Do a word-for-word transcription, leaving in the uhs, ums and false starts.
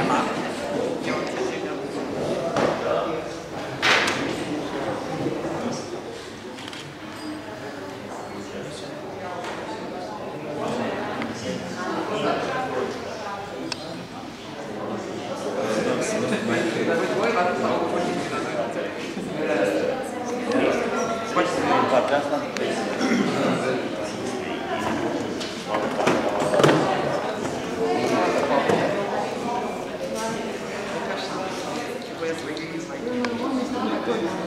ma io non so se partea asta? Wesley, he's like,